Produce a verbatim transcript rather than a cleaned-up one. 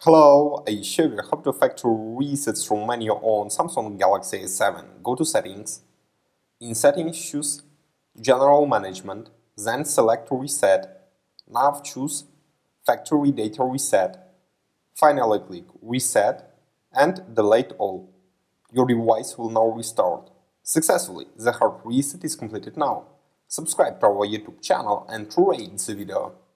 Hello, I show you how to factory reset from menu on Samsung Galaxy S seven. Go to Settings. In Settings, choose General Management, then select Reset. Now choose Factory Data Reset. Finally click Reset and delete all. Your device will now restart. Successfully, the hard reset is completed now. Subscribe to our YouTube channel and rate the video.